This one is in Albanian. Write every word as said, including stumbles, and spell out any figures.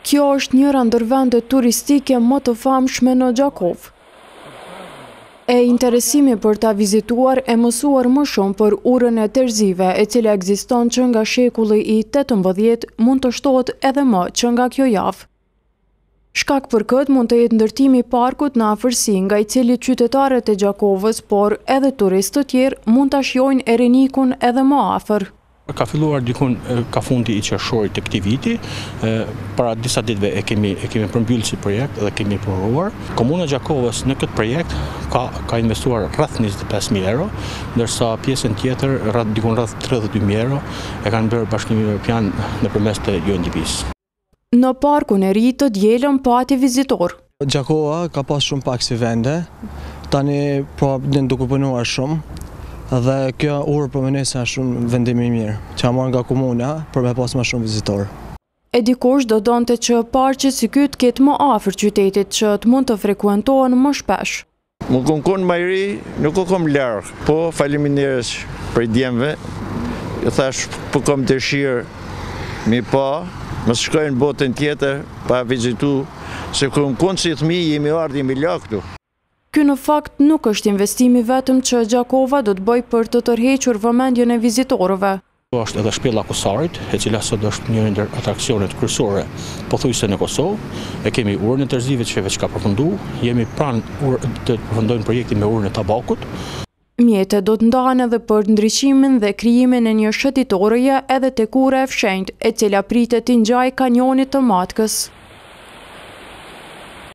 Kjo është njëra ndër vendet turistike më të famshme në Gjakov. E interesimi për ta vizituar e mësuar më shumë për urën e Terzive, e cila ekziston që nga shekulli i tetëmbëdhjetë, mund të shtohet edhe më që nga kjo javë. Shkak për këtë mund të jetë ndërtimi i parkut në afërsi, nga i cili qytetarët e Gjakovës, por edhe turistë të tjerë mund ta shijojnë Erenikun edhe më afër. Ka filluar dikun ka fundi i qershorit të këtij viti, para disa ditëve e kemi e kemi përmbyllur si projekt dhe kemi punuar. Komuna e Gjakovës në këtë projekt ka ka investuar rreth njëzet e pesë mijë euro, ndërsa pjesën tjetër rreth dikun rreth tridhjetë e dy mijë euro e kanë bërë Bashkimi Evropian nëpërmes të U N D P-s. Në parkun e ri të dielën pati vizitor. Gjakova ka pas shumë pak si vende, tani po duke punuar shumë. Dhe kjo urë për më nese është shumë vendimi i mirë, që a marrë nga komuna për me pas më shumë vizitor. E dikush do donte që parqe si ky të ketë më afër qytetit që të mund të frekuentohen më shpesh. Më kom konë më i ri, nuk u kom larg, po faleminderit për djemve. Jo thash po kom dëshirë mi pa, më shkojnë botën tjetër pa vizitu, se kom konë si fëmijë jemi ardhi mi la këtu. Ky në fakt nuk është investimi vetëm që Gjakova do të bëjë për të tërhequr vëmendjen e vizitorëve. Kjo është edhe shpella Kosarit, e cila sot është një ndër atraksionet kryesore pothuajse në Kosovë. E kemi urën e Terzive që veç ka përfunduar, jemi pranë të përfundojmë projektin me urën e Tabakut. Mjetet do të ndahen edhe për ndriçimin dhe krijimin e një shëtitoreje edhe tek ura e fshenjtë, e cila pritet të ngjajë kanjonit të Matkës.